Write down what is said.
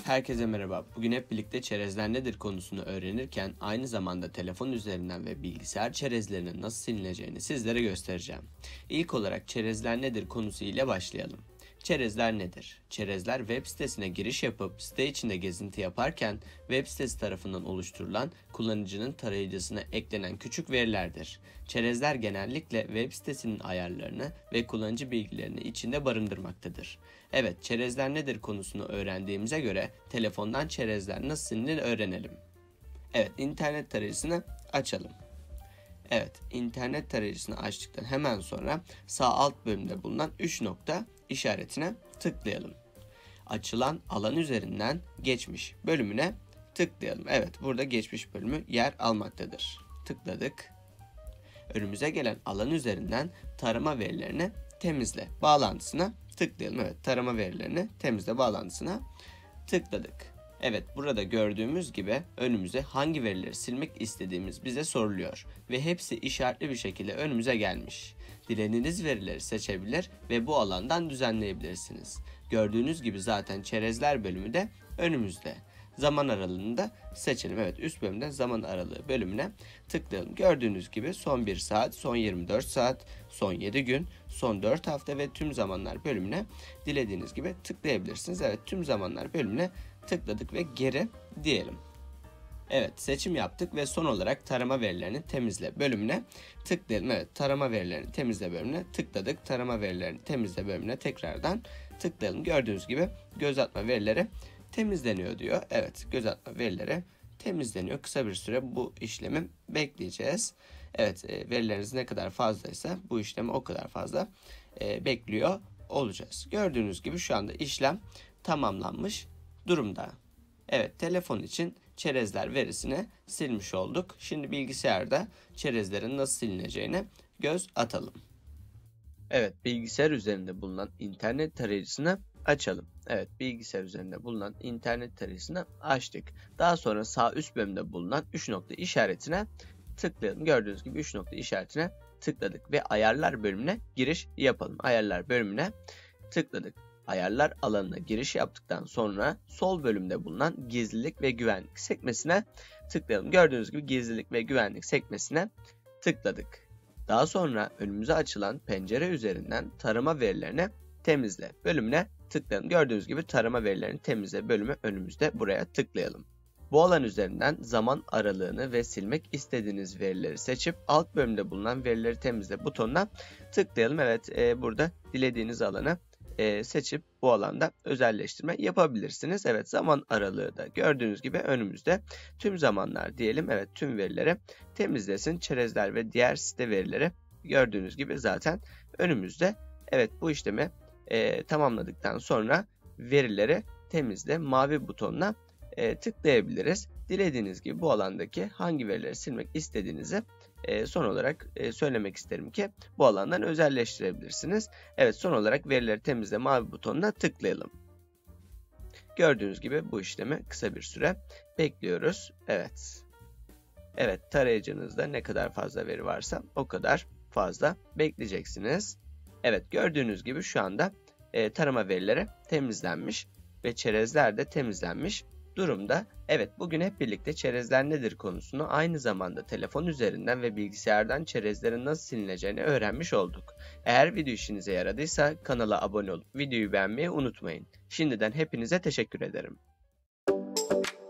Herkese merhaba. Bugün hep birlikte çerezler nedir konusunu öğrenirken aynı zamanda telefon üzerinden ve bilgisayar çerezlerinin nasıl silineceğini sizlere göstereceğim. İlk olarak çerezler nedir konusu ile başlayalım. Çerezler nedir? Çerezler web sitesine giriş yapıp site içinde gezinti yaparken web sitesi tarafından oluşturulan kullanıcının tarayıcısına eklenen küçük verilerdir. Çerezler genellikle web sitesinin ayarlarını ve kullanıcı bilgilerini içinde barındırmaktadır. Evet, çerezler nedir konusunu öğrendiğimize göre telefondan çerezler nasıl silinir öğrenelim. Evet, internet tarayıcısını açalım. Evet, internet tarayıcısını açtıktan hemen sonra sağ alt bölümde bulunan 3 nokta işaretine tıklayalım. Açılan alan üzerinden geçmiş bölümüne tıklayalım. Evet, burada geçmiş bölümü yer almaktadır. Tıkladık. Önümüze gelen alan üzerinden tarama verilerini temizle bağlantısına tıklayalım. Evet, tarama verilerini temizle bağlantısına tıkladık. Evet, burada gördüğümüz gibi önümüze hangi verileri silmek istediğimiz bize soruluyor ve hepsi işaretli bir şekilde önümüze gelmiş. Dilediğiniz verileri seçebilir ve bu alandan düzenleyebilirsiniz. Gördüğünüz gibi zaten çerezler bölümü de önümüzde. Zaman aralığını da seçelim. Evet, üst bölümden zaman aralığı bölümüne tıklayalım. Gördüğünüz gibi son 1 saat, son 24 saat, son 7 gün, son 4 hafta ve tüm zamanlar bölümüne dilediğiniz gibi tıklayabilirsiniz. Evet, tüm zamanlar bölümüne tıkladık ve geri diyelim. Evet, seçim yaptık ve son olarak tarama verilerini temizle bölümüne tıklayalım. Evet, tarama verilerini temizle bölümüne tıkladık. Tarama verilerini temizle bölümüne tekrardan tıklayalım. Gördüğünüz gibi göz atma verileri temizleniyor diyor. Evet, göz atma verileri temizleniyor. Kısa bir süre bu işlemi bekleyeceğiz. Evet, verileriniz ne kadar fazlaysa bu işlemi o kadar fazla bekliyor olacağız. Gördüğünüz gibi şu anda işlem tamamlanmış durumda. Evet, telefon için çerezler verisini silmiş olduk. Şimdi bilgisayarda çerezlerin nasıl silineceğine göz atalım. Evet, bilgisayar üzerinde bulunan internet tarayıcısını açalım. Evet, bilgisayar üzerinde bulunan internet tarayıcısını açtık. Daha sonra sağ üst bölümde bulunan 3 nokta işaretine tıklayalım. Gördüğünüz gibi 3 nokta işaretine tıkladık ve ayarlar bölümüne giriş yapalım. Ayarlar bölümüne tıkladık. Ayarlar alanına giriş yaptıktan sonra sol bölümde bulunan gizlilik ve güvenlik sekmesine tıklayalım. Gördüğünüz gibi gizlilik ve güvenlik sekmesine tıkladık. Daha sonra önümüze açılan pencere üzerinden tarama verilerini temizle bölümüne tıklayalım. Gördüğünüz gibi tarama verilerini temizle bölümü önümüzde, buraya tıklayalım. Bu alan üzerinden zaman aralığını ve silmek istediğiniz verileri seçip alt bölümde bulunan verileri temizle butonuna tıklayalım. Evet, burada dilediğiniz alanı seçip bu alanda özelleştirme yapabilirsiniz. Evet, zaman aralığı da gördüğünüz gibi önümüzde. Tüm zamanlar diyelim. Evet, tüm verileri temizlesin. Çerezler ve diğer site verileri gördüğünüz gibi zaten önümüzde. Evet, bu işlemi tamamladıktan sonra verileri temizle mavi butonuna tıklayabiliriz. Dilediğiniz gibi bu alandaki hangi verileri silmek istediğinizi son olarak söylemek isterim ki bu alandan özelleştirebilirsiniz. Evet, son olarak verileri temizle mavi butonuna tıklayalım. Gördüğünüz gibi bu işlemi kısa bir süre bekliyoruz. Evet. Evet, tarayıcınızda ne kadar fazla veri varsa o kadar fazla bekleyeceksiniz. Evet, gördüğünüz gibi şu anda tarama verileri temizlenmiş ve çerezler de temizlenmiş durumda. Evet, bugün hep birlikte çerezler nedir konusunu aynı zamanda telefon üzerinden ve bilgisayardan çerezlerin nasıl silineceğini öğrenmiş olduk. Eğer video işinize yaradıysa kanala abone olup videoyu beğenmeyi unutmayın. Şimdiden hepinize teşekkür ederim.